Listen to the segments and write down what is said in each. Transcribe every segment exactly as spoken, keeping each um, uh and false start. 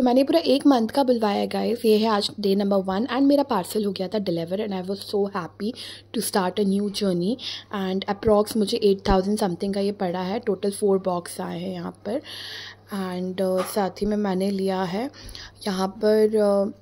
मैंने पूरा एक मंथ का बुलवाया है गाइस। ये है आज डे नंबर वन एंड मेरा पार्सल हो गया था deliver and I was so happy to start a new journey. And approx मुझे एट थाउजेंड समथिंग का ये पड़ा है। टोटल फोर बॉक्स आए हैं यहाँ पर। एंड uh, साथ ही में मैंने लिया है यहाँ पर uh,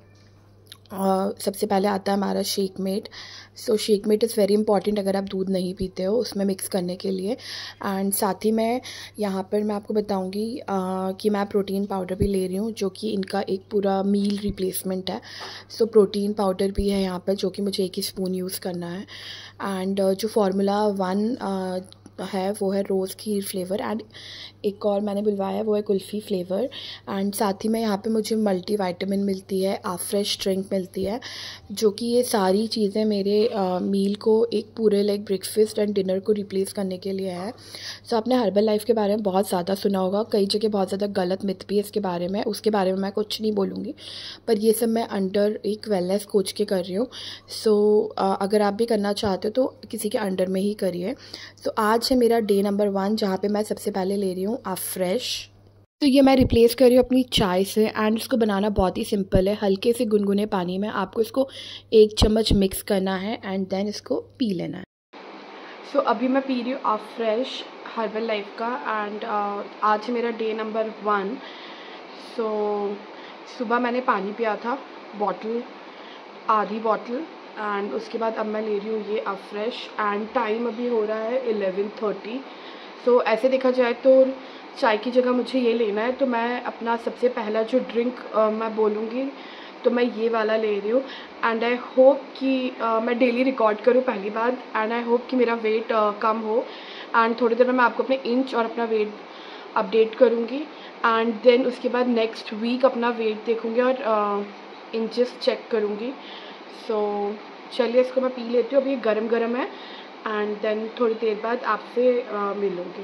Uh, सबसे पहले आता है हमारा shake mate. So shake mate is very important अगर आप दूध नहीं पीते हो उसमें मिक्स करने के लिए। एंड साथ ही मैं यहाँ पर मैं आपको बताऊँगी uh, कि मैं प्रोटीन पाउडर भी ले रही हूँ जो कि इनका एक पूरा मील रिप्लेसमेंट है। सो so, प्रोटीन पाउडर भी है यहाँ पर जो कि मुझे एक ही स्पून यूज़ करना है। एंड uh, जो फार्मूला वन uh, है वो है रोज़ खीर फ्लेवर। एंड एक और मैंने बुलवाया वो है कुल्फ़ी फ्लेवर। एंड साथ ही में यहाँ पे मुझे मल्टी विटामिन मिलती है, आ फ्रेश ड्रिंक मिलती है, जो कि ये सारी चीज़ें मेरे आ, मील को एक पूरे लाइक ब्रेकफास्ट एंड डिनर को रिप्लेस करने के लिए है। सो आपने हर्बल लाइफ के बारे में बहुत ज़्यादा सुना होगा, कई जगह बहुत ज़्यादा गलत मिथ भी है इसके बारे में, उसके बारे में मैं कुछ नहीं बोलूँगी, पर ये सब मैं अंडर एक वेलनेस कोच के कर रही हूँ। सो अगर आप भी करना चाहते हो तो किसी के अंडर में ही करिए। सो आज है मेरा डे नंबर वन जहाँ पे मैं सबसे पहले ले रही हूँ आ फ्रेश। तो ये मैं रिप्लेस कर रही हूँ अपनी चाय से। एंड इसको बनाना बहुत ही सिंपल है। हल्के से गुनगुने पानी में आपको इसको एक चम्मच मिक्स करना है एंड देन इसको पी लेना है। सो so, अभी मैं पी रही हूँ आ फ्रेश हर्बल लाइफ का। एंड uh, आज है मेरा डे नंबर वन। सो सुबह मैंने पानी पिया था बॉटल, आधी बॉटल। एंड उसके बाद अब मैं ले रही हूँ ये आ फ्रेश। एंड टाइम अभी हो रहा है इलेवन थर्टी। सो ऐसे देखा जाए तो चाय की जगह मुझे ये लेना है, तो मैं अपना सबसे पहला जो ड्रिंक आ, मैं बोलूँगी तो मैं ये वाला ले रही हूँ। एंड आई होप कि आ, मैं डेली रिकॉर्ड करूँ पहली बार। एंड आई होप कि मेरा वेट आ, कम हो। एंड थोड़ी देर में मैं आपको अपने इंच और अपना वेट अपडेट करूँगी। एंड देन उसके बाद नेक्स्ट वीक अपना वेट देखूँगी और इंचेस चेक करूँगी। सो so, चलिए इसको मैं पी लेती हूँ। अभी गरम गरम है एंड देन थोड़ी देर बाद आपसे मिलूँगी।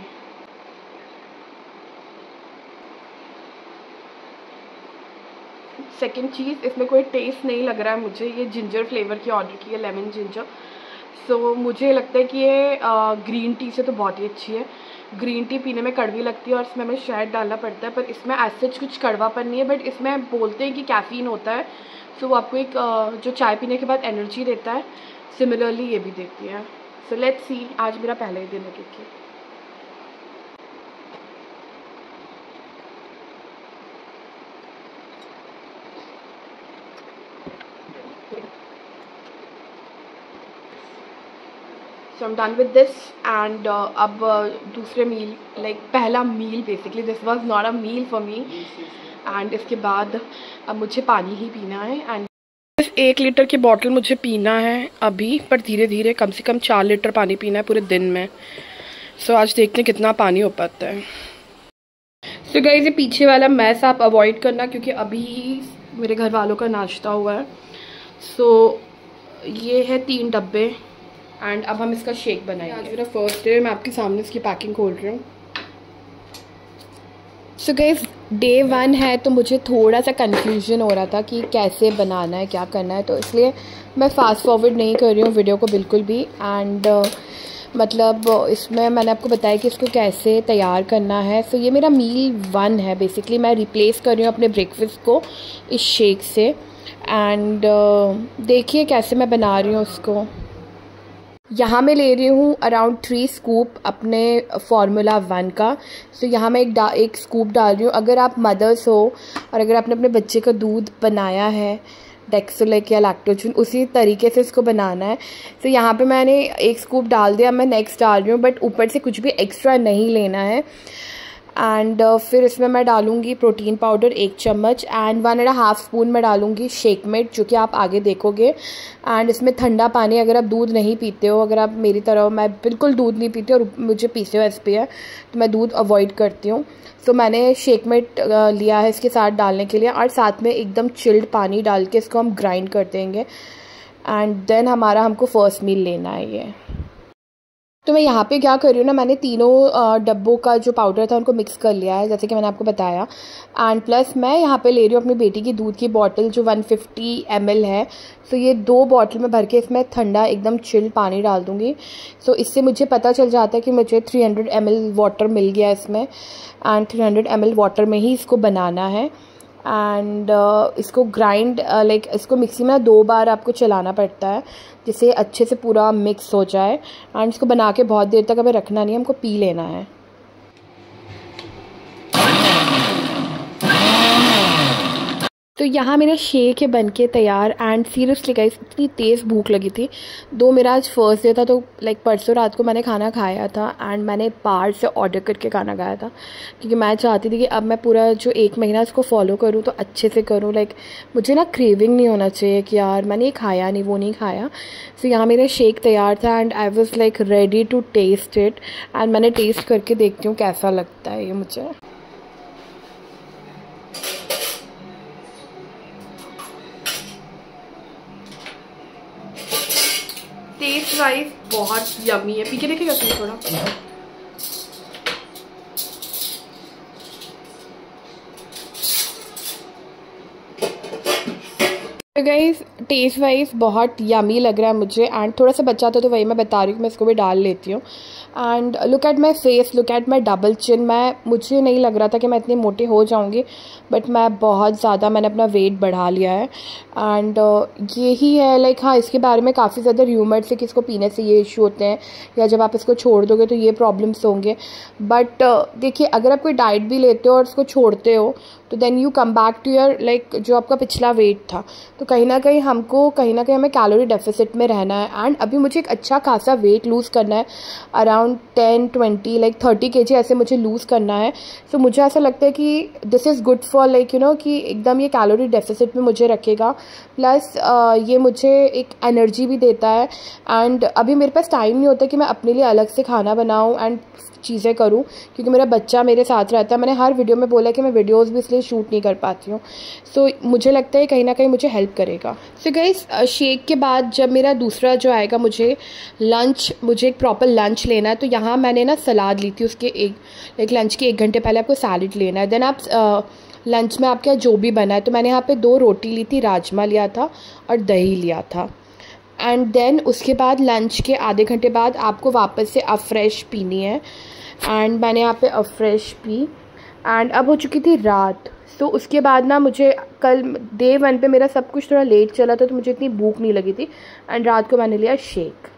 सेकंड चीज़, इसमें कोई टेस्ट नहीं लग रहा है मुझे। ये जिंजर फ्लेवर की ऑर्डर की है, लेमन जिंजर। सो so, मुझे लगता है कि ये ग्रीन टी से तो बहुत ही अच्छी है। ग्रीन टी पीने में कड़वी लगती है और इसमें हमें शहद डालना पड़ता है, पर इसमें ऐसे कुछ कड़वापन नहीं है। बट इसमें बोलते हैं कि कैफ़ीन होता है, सो वो आपको एक जो चाय पीने के बाद एनर्जी देता है, सिमिलरली ये भी देती है। सो लेट्स सी, आज मेरा पहला ही दिन है क्योंकि so I am done with this. And अब uh, दूसरे मील लाइक like, पहला meal basically this was not a meal for me. And इसके बाद अब मुझे पानी ही पीना है। एंड सिर्फ एक लीटर की बॉटल मुझे पीना है अभी, पर धीरे धीरे कम से कम चार लीटर पानी पीना है पूरे दिन में। सो so, आज देखते हैं कितना पानी हो पाता है। सो so, गाइस ये पीछे वाला मैस आप अवॉइड करना क्योंकि अभी मेरे घर वालों का नाश्ता हुआ है। सो so, ये है तीन डब्बे एंड अब हम इसका शेक बनाएंगे। आज मेरा फर्स्ट डे, मैं आपके सामने इसकी पैकिंग खोल रही हूँ। सो गाइस डे वन है तो मुझे थोड़ा सा कन्फ्यूजन हो रहा था कि कैसे बनाना है, क्या करना है, तो इसलिए मैं फास्ट फॉरवर्ड नहीं कर रही हूँ वीडियो को बिल्कुल भी। एंड uh, मतलब इसमें मैंने आपको बताया कि इसको कैसे तैयार करना है। सो so, ये मेरा मील वन है बेसिकली। मैं रिप्लेस कर रही हूँ अपने ब्रेकफास्ट को इस शेक से। एंड uh, देखिए कैसे मैं बना रही हूँ उसको। यहाँ मैं ले रही हूँ अराउंड थ्री स्कूप अपने फार्मूला वन का। सो so, यहाँ मैं एक डा एक स्कूप डाल रही हूँ। अगर आप मदर्स हो और अगर आपने अपने बच्चे का दूध बनाया है डेक्सोलेक या लैक्टोजन, उसी तरीके से इसको बनाना है। तो so, यहाँ पे मैंने एक स्कूप डाल दिया, मैं नेक्स्ट डाल रही हूँ, बट ऊपर से कुछ भी एक्स्ट्रा नहीं लेना है। एंड uh, फिर इसमें मैं डालूँगी प्रोटीन पाउडर एक चम्मच and one and half spoon मैं डालूँगी शेक मेट, जो कि आप आगे देखोगे। एंड इसमें ठंडा पानी, अगर आप दूध नहीं पीते हो, अगर आप मेरी तरह, मैं बिल्कुल दूध नहीं पीती और मुझे पी सी ओ एस पी है तो मैं दूध अवॉइड करती हूँ। सो so, मैंने शेक मेट लिया है इसके साथ डालने के लिए और साथ में एकदम चिल्ड पानी डाल के इसको हम ग्राइंड कर देंगे। एंड देन हमारा हमको फर्स्ट मील लेना है ये। तो मैं यहाँ पे क्या कर रही हूँ ना, मैंने तीनों डब्बों का जो पाउडर था उनको मिक्स कर लिया है जैसे कि मैंने आपको बताया। एंड प्लस मैं यहाँ पे ले रही हूँ अपनी बेटी की दूध की बॉटल जो वन फिफ्टी एम एल है। सो ये दो बॉटल में भर के इसमें ठंडा एकदम चिल्ड पानी डाल दूँगी। सो इससे मुझे पता चल जाता है कि मुझे थ्री हंड्रेड एम एल वाटर मिल गया इसमें। And three hundred ml water वाटर में ही इसको बनाना है। एंड uh, इसको ग्राइंड लाइक uh, इसको मिक्सी में दो बार आपको चलाना पड़ता है जिससे अच्छे से पूरा मिक्स हो जाए। एंड इसको बना के बहुत देर तक हमें रखना नहीं है, हमको पी लेना है। तो यहाँ मेरा शेक है बन के तैयार। एंड सीरियसली गाइस इतनी तेज़ भूख लगी थी। दो मेरा आज फर्स्ट डे था, तो लाइक परसों रात को मैंने खाना खाया था एंड मैंने बाहर से ऑर्डर करके खाना खाया था क्योंकि मैं चाहती थी कि अब मैं पूरा जो एक महीना इसको फॉलो करूँ तो अच्छे से करूँ। लाइक मुझे ना क्रेविंग नहीं होना चाहिए कि यार मैंने ये खाया नहीं, वो नहीं खाया। सो यहाँ मेरा शेक तैयार था and I was like ready to taste it. And मैंने टेस्ट करके देखती हूँ कैसा लगता है ये मुझे। टेस्ट वाइज बहुत यमी है। पी के देखिएगा तुम थोड़ा। तो गाइस टेस्ट वाइज बहुत यमी लग रहा है मुझे। एंड थोड़ा सा बचा था तो वही मैं बता रही हूँ, मैं इसको भी डाल लेती हूँ। And look at my face, look at my double chin. मैं मुझे नहीं लग रहा था कि मैं इतनी मोटी हो जाऊँगी, बट मैं बहुत ज़्यादा मैंने अपना वेट बढ़ा लिया है। एंड uh, यही है लाइक हाँ, इसके बारे में काफ़ी ज़्यादा र्यूमर्स है कि इसको पीने से ये इशू होते हैं या जब आप इसको छोड़ दोगे तो ये प्रॉब्लम्स होंगे। बट uh, देखिए, अगर आप कोई डाइट भी लेते हो और इसको छोड़ते हो तो then you come back to your like जो आपका पिछला वेट था। तो कहीं ना कहीं हमको कहीं ना कहीं हमें कैलोरी डेफिसिट में रहना है। एंड अभी मुझे एक अच्छा खासा वेट लूज़ करना है, around ten twenty like thirty K G ऐसे मुझे लूज़ करना है। सो so, मुझे ऐसा लगता है कि this is good for like you know कि एकदम ये कैलोरी डेफिसिट में मुझे रखेगा, प्लस uh, ये मुझे एक एनर्जी भी देता है। एंड अभी मेरे पास टाइम नहीं होता कि मैं अपने लिए अलग से खाना बनाऊँ एंड चीज़ें करूँ क्योंकि मेरा बच्चा मेरे साथ रहता है। मैंने हर वीडियो में बोला कि मैं वीडियोस भी इसलिए शूट नहीं कर पाती हूँ। सो so, मुझे लगता है कहीं ना कहीं मुझे हेल्प करेगा। सो so, गाइस शेक के बाद जब मेरा दूसरा जो आएगा, मुझे लंच मुझे एक प्रॉपर लंच लेना है। तो यहाँ मैंने ना सलाद ली थी, उसके एक लाइक लंच के एक घंटे पहले आपको सैलड लेना है। देन आप लंच में आपके जो भी बना है, तो मैंने यहाँ पे दो रोटी ली थी, राजमा लिया था और दही लिया था। एंड देन उसके बाद लंच के आधे घंटे बाद आपको वापस से अफ्रेश पीनी है। एंड मैंने यहाँ पे अफ्रेश पी। एंड अब हो चुकी थी रात। सो so, उसके बाद ना मुझे कल डे वन पे मेरा सब कुछ थोड़ा लेट चला था तो मुझे इतनी भूख नहीं लगी थी। एंड रात को मैंने लिया शेक।